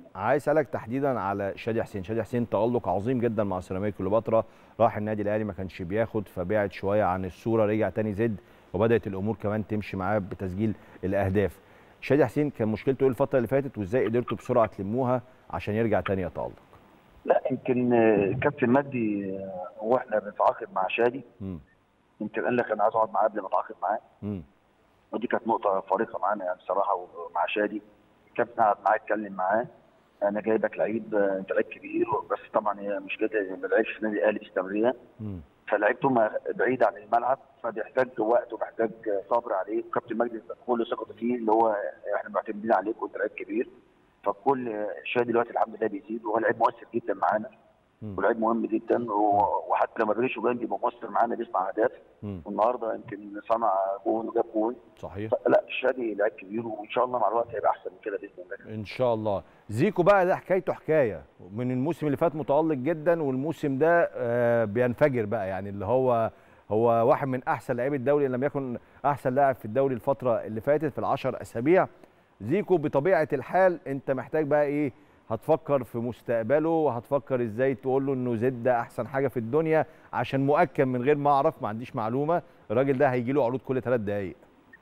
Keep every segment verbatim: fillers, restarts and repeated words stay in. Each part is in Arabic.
عايز اسالك تحديدا على شادي حسين. شادي حسين تالق عظيم جدا مع سيراميكا كليوباترا، راح النادي الاهلي ما كانش بياخد فبعد شويه عن الصوره، رجع تاني زد وبدات الامور كمان تمشي معاه بتسجيل الاهداف. شادي حسين كان مشكلته ايه الفتره اللي فاتت وازاي قدرتوا بسرعه تلموها عشان يرجع تاني يتالق؟ لا يمكن آه، كابتن مجدي آه، هو احنا بنتعاقد مع شادي. امم يمكن قال لك انا عايز اقعد معاه قبل ما اتعاقد معاه. امم ودي كانت نقطه فارقه معانا يعني بصراحه ومع شادي. الكابتن قعد معاه اتكلم معاه. انا جايبك لعيب، آه، انت لعيب كبير، بس طبعا هي مشكلتها ما لعبش في النادي الاهلي باستمراريه. امم فلعيب طول ما بعيد عن الملعب فبيحتاج وقت وبيحتاج صبر عليه. كابتن مجدي كل ثقته فيه اللي هو احنا معتمدين عليك وانت لعيب كبير. فكل شادي دلوقتي الحمد لله بيزيد وهو لعيب مؤثر جدا معانا امم ولعيب مهم جدا و- وحتى لما بيجي جوان بيبقى مؤثر معانا بيصنع اهداف. امم والنهارده يمكن صنع جون وجاب جون. صحيح. لا الشادي لعيب كبير وان شاء الله مع الوقت هيبقى احسن من كده باذن الله. ان شاء الله. زيكو بقى ده حكايته حكايه، من الموسم اللي فات متالق جدا والموسم ده آه، بينفجر بقى، يعني اللي هو هو واحد من احسن لاعبي الدوري ان لم يكن احسن لاعب في الدوري الفتره اللي فاتت في العشر اسابيع. زيكو بطبيعه الحال انت محتاج بقى ايه؟ هتفكر في مستقبله وهتفكر ازاي تقول له انه زد ده احسن حاجه في الدنيا، عشان مؤكد من غير ما اعرف، ما عنديش معلومه، الراجل ده هيجي له عروض كل ثلاث دقائق.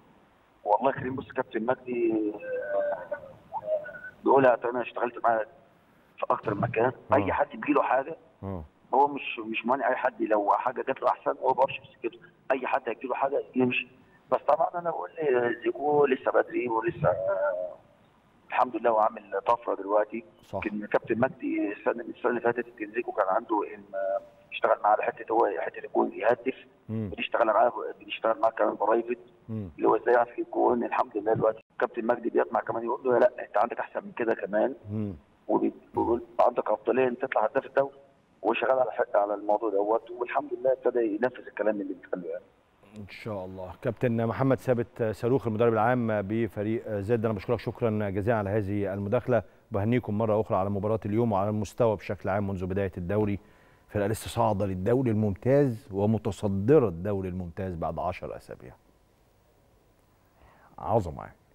والله كريم بص كابتن مجدي آه، بيقولها انا اشتغلت معاه في اكتر من مكان. اي اه حد بيجي له حاجه اه هو مش مش مانع اي حد لو حاجه جات له احسن هو ما بيقفش في سكته. اي حد هيجي له حاجه يمشي. بس طبعا انا بقول زيكو لسه بدري ولسه آه، الحمد لله هو عامل طفره دلوقتي. صح. يمكن كابتن مجدي السنه السنه اللي فاتت يمكن زيكو كان عنده ان آه، يشتغل معاه على حته هو حته الجون يهدف. امم بنشتغل معاه بنشتغل معاه كمان برايفت امم اللي هو ازاي يعرف يجيب جون. الحمد لله دلوقتي كابتن مجدي بيطمع كمان يقول له لا انت عندك احسن من كده كمان. امم وبيقول عندك افضليه ان تطلع هداف الدوري. هو شغال على حق على الموضوع دوت والحمد لله ابتدى ينفذ الكلام اللي بيتقال له يعني. ان شاء الله. كابتن محمد ثابت صاروخ المدرب العام بفريق زد، انا بشكرك شكرا جزيلا على هذه المداخله، بهنيكم مره اخرى على مباراه اليوم وعلى المستوى بشكل عام منذ بدايه الدوري. فرقه لسه صاعده للدوري الممتاز ومتصدره الدوري الممتاز بعد عشر اسابيع. عظمه يعني.